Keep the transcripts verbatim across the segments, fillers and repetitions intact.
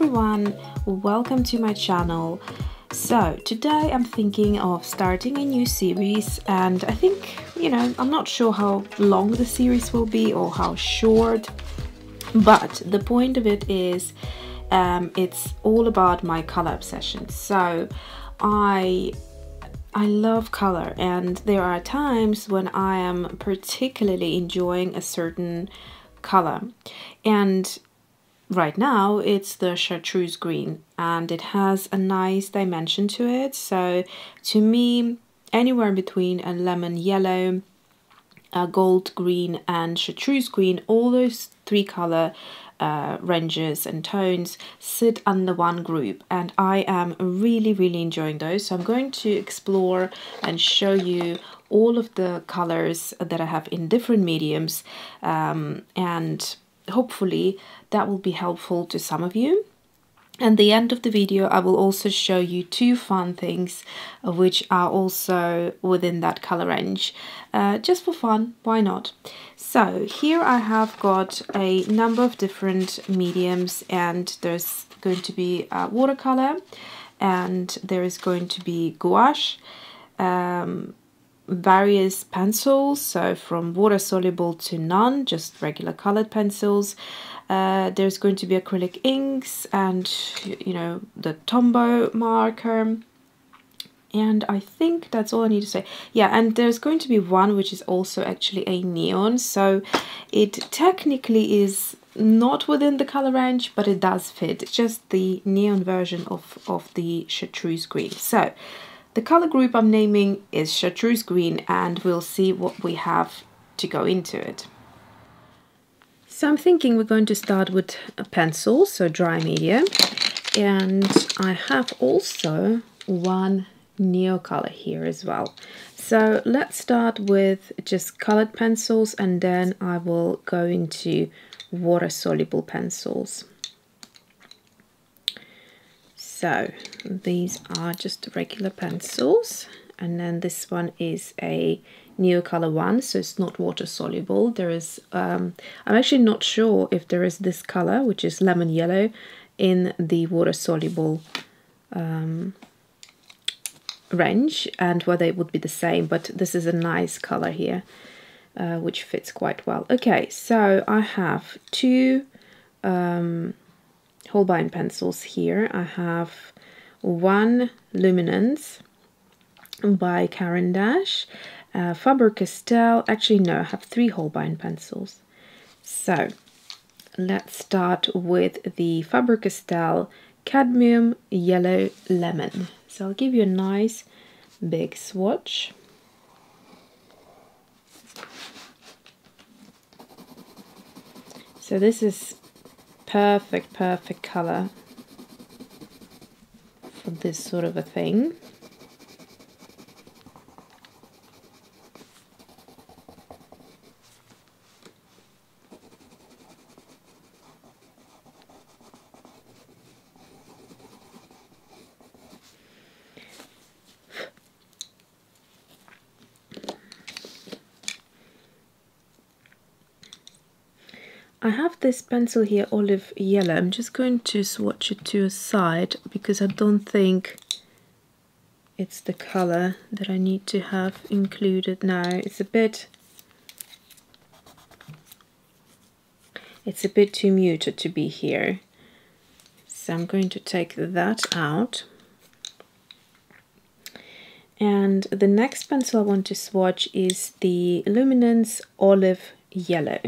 everyone, welcome to my channel. So today I'm thinking of starting a new series, and I think, you know, I'm not sure how long the series will be or how short, but the point of it is um, it's all about my color obsession. So I I love color, and there are times when I am particularly enjoying a certain color, and right now it's the chartreuse green, and it has a nice dimension to it. So to me, anywhere between a lemon yellow, a gold green and chartreuse green, all those three color uh, ranges and tones sit under one group, and I am really really enjoying those. So I'm going to explore and show you all of the colors that I have in different mediums, um, and hopefully that will be helpful to some of you. At the end of the video, I will also show you two fun things which are also within that color range, uh, just for fun, why not? So here I have got a number of different mediums, and there's going to be uh, watercolor, and there is going to be gouache, um, various pencils, so from water soluble to none, just regular colored pencils. Uh, there's going to be acrylic inks, and you know, the Tombow marker, and I think that's all I need to say. Yeah, and there's going to be one which is also actually a neon, so it technically is not within the color range, but it does fit. It's just the neon version of, of the chartreuse green. So the color group I'm naming is chartreuse green, and we'll see what we have to go into it. So I'm thinking we're going to start with a pencil, so dry media, and I have also one neo color here as well. So let's start with just colored pencils, and then I will go into water soluble pencils. So these are just regular pencils, and then this one is a neo color one, so it's not water soluble. There is um, I'm actually not sure if there is this color, which is lemon yellow, in the water soluble um, range, and whether it would be the same, but this is a nice color here, uh, which fits quite well. Okay, so I have two um, Holbein pencils here. I have one Luminance by Caran d'Ache, uh, Faber-Castell. Actually no, I have three Holbein pencils. So let's start with the Faber-Castell Cadmium Yellow Lemon. So I'll give you a nice big swatch. So this is perfect, perfect color for this sort of a thing. I have this pencil here, olive yellow. I'm just going to swatch it to a side because I don't think it's the color that I need to have included now. It's a bit, it's a bit too muted to be here. So I'm going to take that out. And the next pencil I want to swatch is the Luminance Olive Yellow.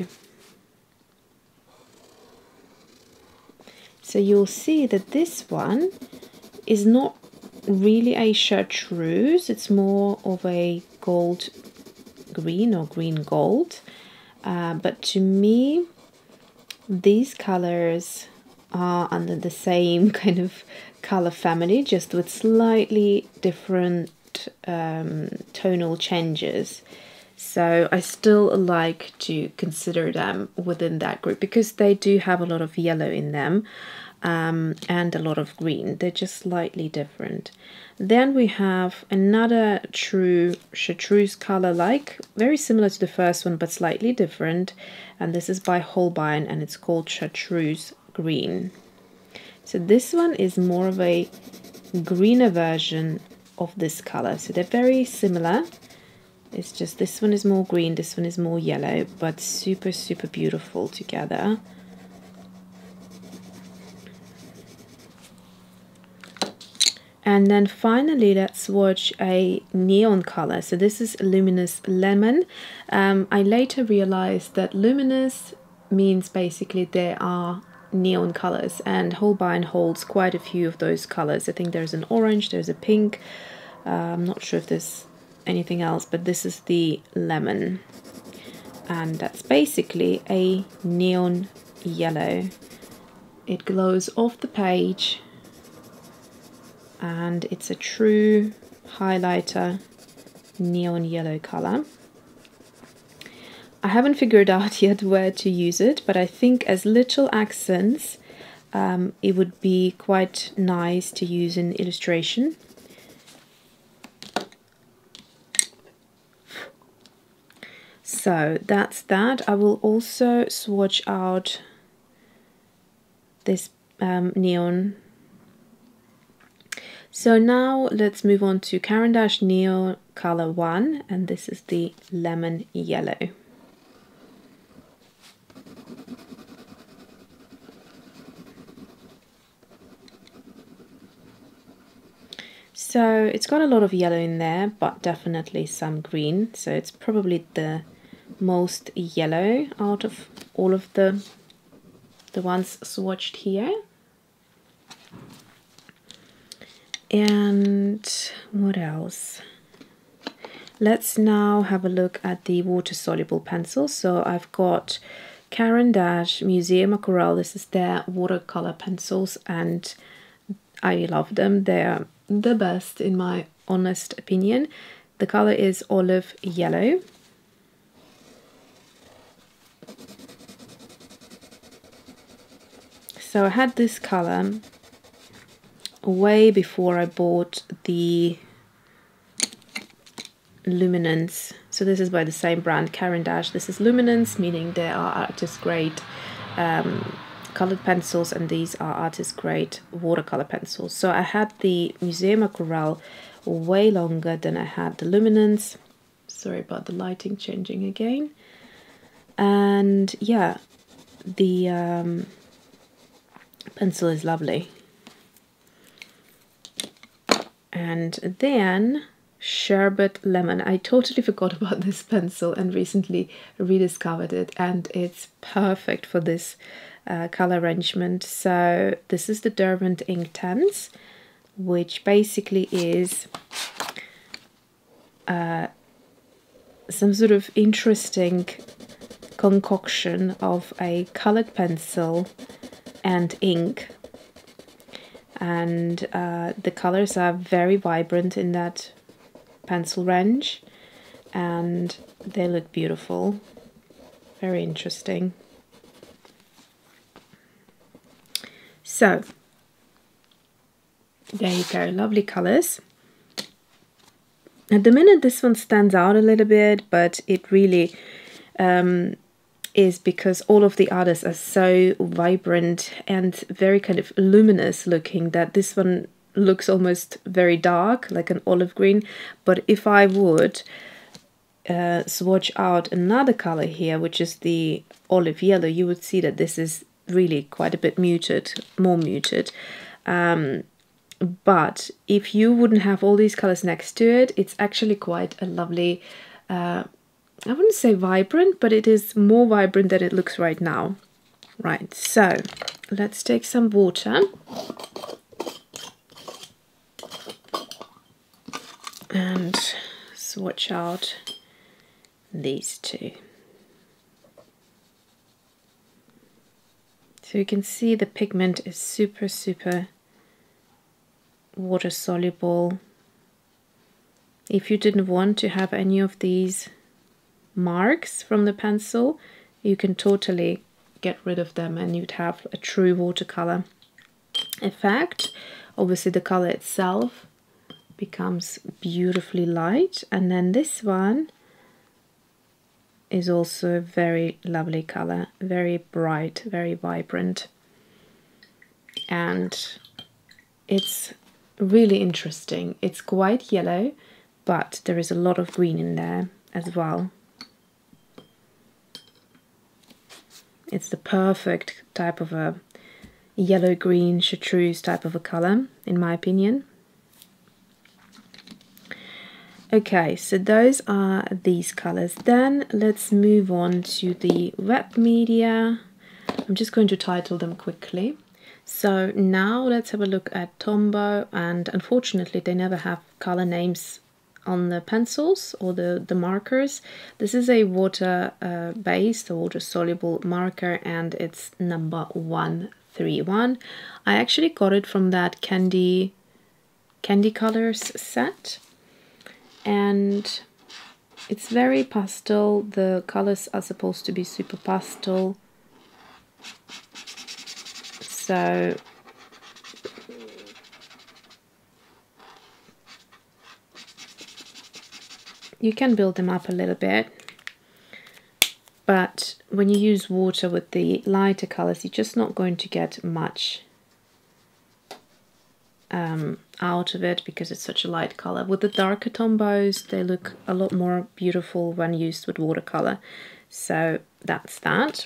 So you'll see that this one is not really a chartreuse, it's more of a gold green or green gold. Uh, but to me, these colors are under the same kind of color family, just with slightly different um, tonal changes. So I still like to consider them within that group because they do have a lot of yellow in them, um, and a lot of green. They're just slightly different. Then we have another true chartreuse color, like very similar to the first one but slightly different, and this is by Holbein and it's called Chartreuse Green. So this one is more of a greener version of this color. So they're very similar. It's just this one is more green, this one is more yellow, but super, super beautiful together. And then finally, let's swatch a neon color. So this is Luminous Lemon. Um, I later realized that luminous means basically there are neon colors, and Holbein holds quite a few of those colors. I think there's an orange, there's a pink. Uh, I'm not sure if there's anything else, but this is the lemon. And that's basically a neon yellow. It glows off the page, and it's a true highlighter neon yellow color. I haven't figured out yet where to use it, but I think as little accents um, it would be quite nice to use in illustration. So that's that. I will also swatch out this um, neon. So now let's move on to Caran d'Ache Neon Color one, and this is the lemon yellow. So it's got a lot of yellow in there, but definitely some green. So it's probably the most yellow out of all of the the ones swatched here. And what else? Let's now have a look at the water-soluble pencils. So I've got Caran d'Ache Museum Aquarelle. This is their watercolor pencils, and I love them. They're the best in my honest opinion. The color is olive yellow. So I had this color way before I bought the Luminance. So this is by the same brand, Caran d'Ache. This is Luminance, meaning they are artist grade um, colored pencils, and these are artist grade watercolor pencils. So I had the Museum Aquarelle way longer than I had the Luminance. Sorry about the lighting changing again. And yeah, the um, pencil is lovely. And then Sherbet Lemon. I totally forgot about this pencil and recently rediscovered it, and it's perfect for this uh, color arrangement. So this is the Derwent Inktense, which basically is uh, some sort of interesting concoction of a colored pencil and ink. And uh, the colors are very vibrant in that pencil range, and they look beautiful, very interesting. So there you go, lovely colors. At the minute this one stands out a little bit, but it really um, is because all of the others are so vibrant and very kind of luminous looking that this one looks almost very dark, like an olive green. But if I would uh, swatch out another color here, which is the olive yellow, you would see that this is really quite a bit muted, more muted. Um, but if you wouldn't have all these colors next to it, it's actually quite a lovely uh, I wouldn't say vibrant, but it is more vibrant than it looks right now. Right, so let's take some water and swatch out these two. So you can see the pigment is super, super water soluble. If you didn't want to have any of these marks from the pencil, you can totally get rid of them and you'd have a true watercolor effect. Obviously the color itself becomes beautifully light, and then this one is also a very lovely color, very bright, very vibrant. and it's really interesting. It's quite yellow, but there is a lot of green in there as well. It's the perfect type of a yellow-green chartreuse type of a color, in my opinion. Okay, so those are these colors. Then let's move on to the web media. I'm just going to title them quickly. So now let's have a look at Tombow, and unfortunately they never have color names on the pencils or the, the markers. This is a water uh, based, a water soluble marker, and it's number one three one. I actually got it from that Candy, Candy Colors set, and it's very pastel. The colors are supposed to be super pastel. So you can build them up a little bit, but when you use water with the lighter colors, you're just not going to get much um, out of it because it's such a light color. With the darker Tombows, they look a lot more beautiful when used with watercolor. So that's that.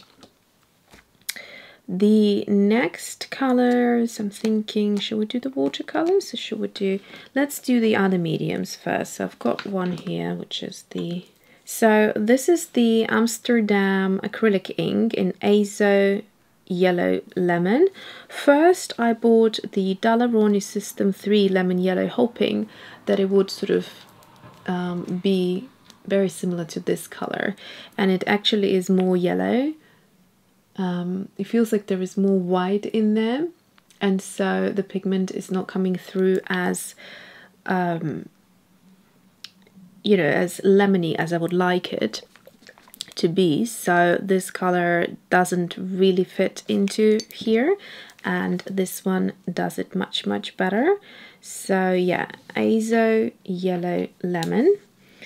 The next colors, I'm thinking, should we do the watercolors or should we do, let's do the other mediums first. So I've got one here, which is the, so this is the Amsterdam acrylic ink in Azo Yellow Lemon. First I bought the Daler-Rowney System three Lemon Yellow, hoping that it would sort of um, be very similar to this color, and it actually is more yellow. Um, it feels like there is more white in there, and so the pigment is not coming through as um, you know, as lemony as I would like it to be. So this color doesn't really fit into here, and this one does it much much better. So yeah, Azo Yellow Lemon.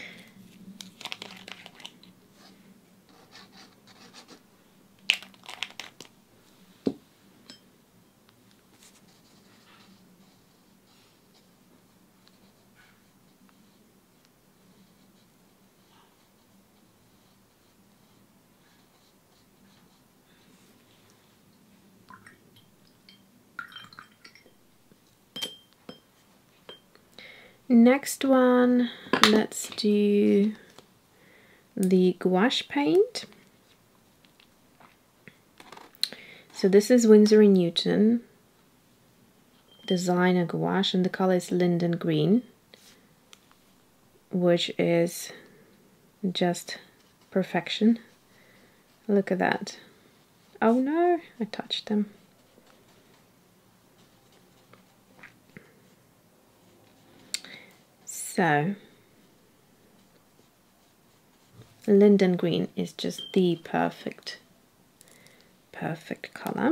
Next one, let's do the gouache paint. So this is Winsor and Newton designer gouache, and the color is Linden Green, which is just perfection. Look at that. Oh no, I touched them. So Linden Green is just the perfect, perfect color.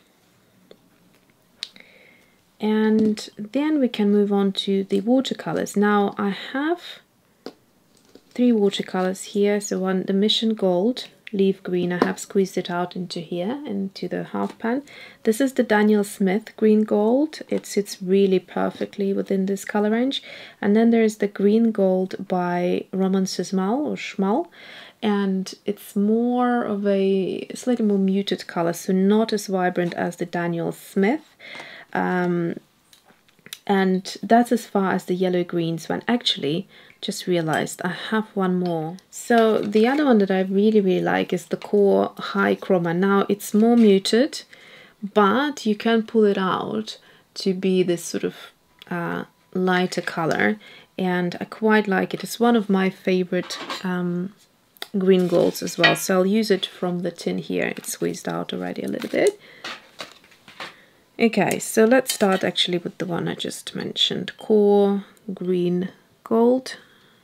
And then we can move on to the watercolors. Now I have three watercolors here. So one, the Mission Gold Leaf Green, I have squeezed it out into here, into the half pan. This is the Daniel Smith Green Gold. It sits really perfectly within this color range. And then there's the Green Gold by Roman Szmal or Schmal, and it's more of a slightly more muted color, so not as vibrant as the Daniel Smith. Um, and that's as far as the yellow greens went. Actually, just realized I have one more. So the other one that I really really like is the Core High Chroma. Now it's more muted, but you can pull it out to be this sort of uh, lighter color, and I quite like it. It's one of my favorite um, green golds as well, so I'll use it from the tin here. It's squeezed out already a little bit. Okay, so let's start actually with the one I just mentioned, Core Green Gold.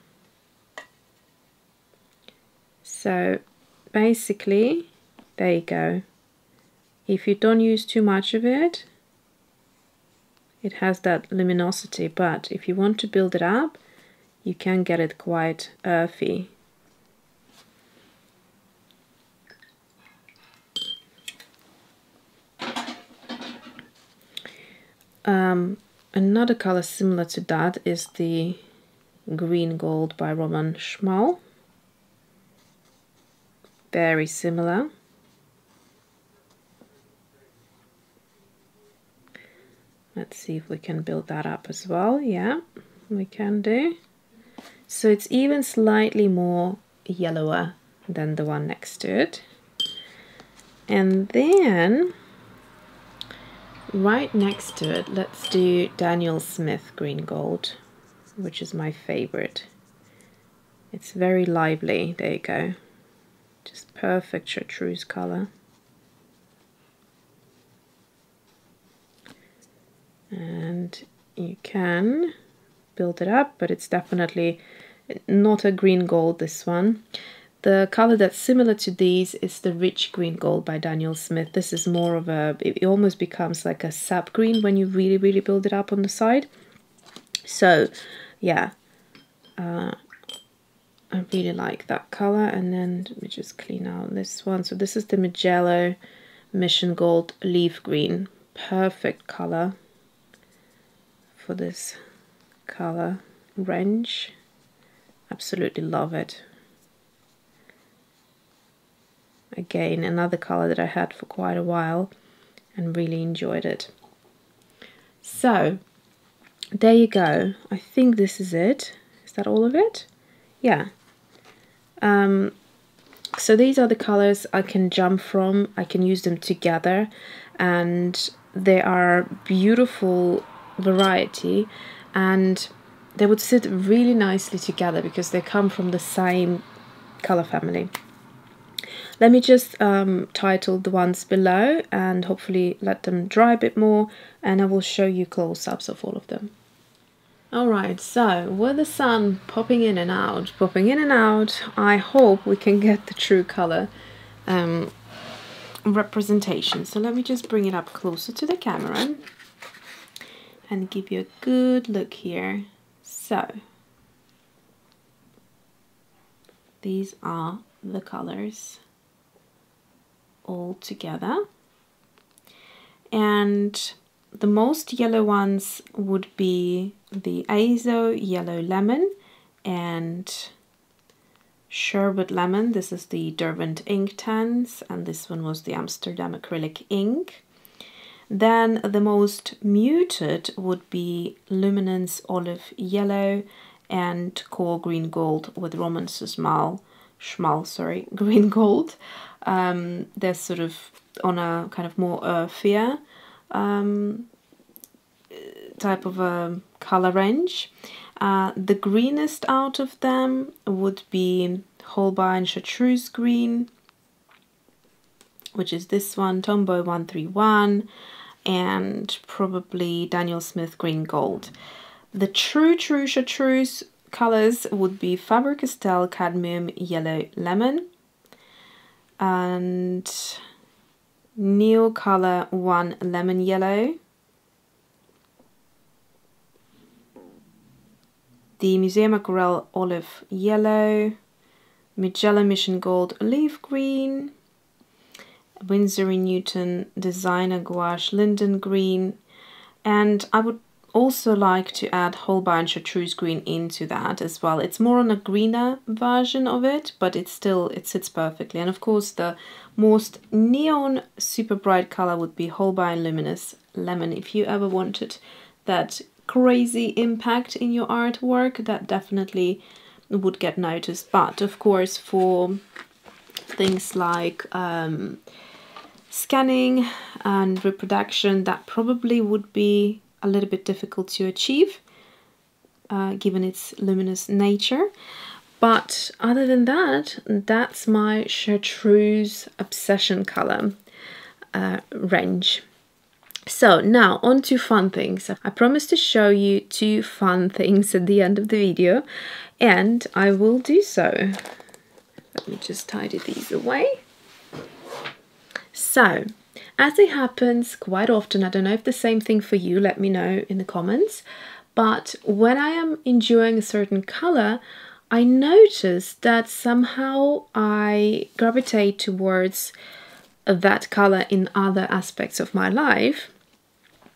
So basically, there you go. If you don't use too much of it, it has that luminosity, but if you want to build it up, you can get it quite earthy. Um, another color similar to that is the Green Gold by Roman Szmal. Very similar. Let's see if we can build that up as well. Yeah, we can do. So it's even slightly more yellower than the one next to it. And then right next to it, let's do Daniel Smith Green Gold, which is my favorite. It's very lively. There you go. Just perfect chartreuse color. And you can build it up, but it's definitely not a green gold, this one. The color that's similar to these is the Rich Green Gold by Daniel Smith. This is more of a, it almost becomes like a sap green when you really, really build it up on the side. So, yeah, uh, I really like that color. And then let me just clean out this one. So this is the Mugello Mission Gold Leaf Green. Perfect color for this color range. Absolutely love it. Again, another color that I had for quite a while and really enjoyed it. So there you go. I think this is it. Is that all of it? Yeah. Um, so these are the colors I can jump from. I can use them together, and they are beautiful variety, and they would sit really nicely together because they come from the same color family. Let me just um, title the ones below and hopefully let them dry a bit more, and I will show you close-ups of all of them. Alright, so with the sun popping in and out, popping in and out, I hope we can get the true color um, representation. So let me just bring it up closer to the camera and give you a good look here. So these are the colors all together, and the most yellow ones would be the Azo Yellow Lemon and Sherbet Lemon. This is the Derwent Inktense, and this one was the Amsterdam Acrylic Ink. Then the most muted would be Luminance Olive Yellow and Core Green Gold with Roman Szmal, Szmal, sorry, Green Gold. Um, they're sort of on a kind of more earthier um, type of a color range. Uh, the greenest out of them would be Holbein Chartreuse Green, which is this one, Tomboy one three one, and probably Daniel Smith Green Gold. The true, true chartreuse colors would be Faber-Castell Cadmium Yellow Lemon and Neocolor one Lemon Yellow, the Museum Aquarelle Olive Yellow, Mugello Mission Gold Leaf Green, Winsor and Newton Designer Gouache Linden Green, and I would also like to add Holbein Chartreuse Green into that as well. It's more on a greener version of it, but it's still, it sits perfectly. And of course the most neon super bright color would be Holbein Luminous Lemon. If you ever wanted that crazy impact in your artwork, that definitely would get noticed. But of course for things like um, scanning and reproduction, that probably would be a little bit difficult to achieve uh, given its luminous nature. But other than that, that's my chartreuse obsession color uh, range. So now on to fun things. I promised to show you two fun things at the end of the video, and I will do so. Let me just tidy these away. So, as it happens quite often, I don't know if the same thing for you, let me know in the comments, but when I am enjoying a certain color, I notice that somehow I gravitate towards that color in other aspects of my life.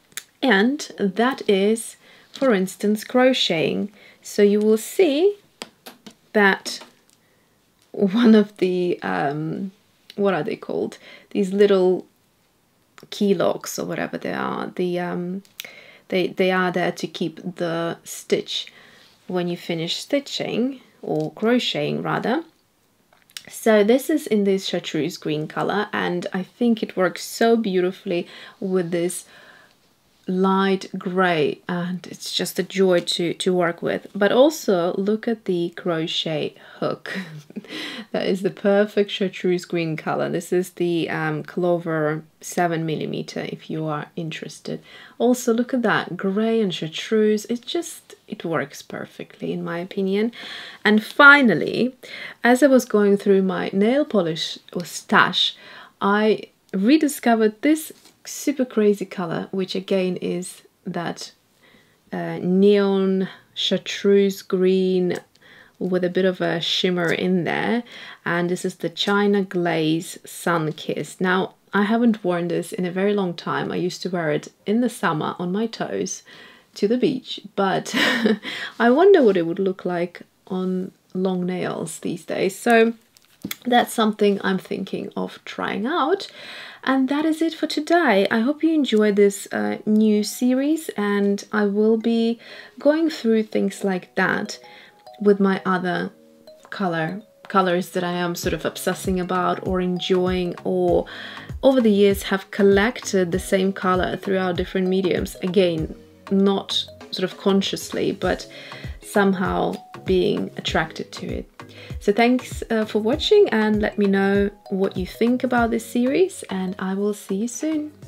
And that is, for instance, crocheting. So you will see that one of the, um, what are they called? These little key locks or whatever they are, the um, they, they are there to keep the stitch when you finish stitching, or crocheting rather. So this is in this chartreuse green color, and I think it works so beautifully with this light gray, and it's just a joy to to work with. But also look at the crochet hook. That is the perfect chartreuse green color. This is the um, Clover seven millimeter if you are interested. Also look at that gray and chartreuse. It just it works perfectly in my opinion. And finally, as I was going through my nail polish or stash, I rediscovered this super crazy color, which again is that uh, neon chartreuse green with a bit of a shimmer in there, and this is the China Glaze Sun Kiss. Now I haven't worn this in a very long time. I used to wear it in the summer on my toes to the beach, but I wonder what it would look like on long nails these days. So that's something I'm thinking of trying out. And that is it for today. I hope you enjoyed this uh, new series, and I will be going through things like that with my other color colors that I am sort of obsessing about or enjoying, or over the years have collected the same color throughout different mediums. Again, not sort of consciously, but somehow being attracted to it. So thanks uh, for watching, and let me know what you think about this series, and I will see you soon.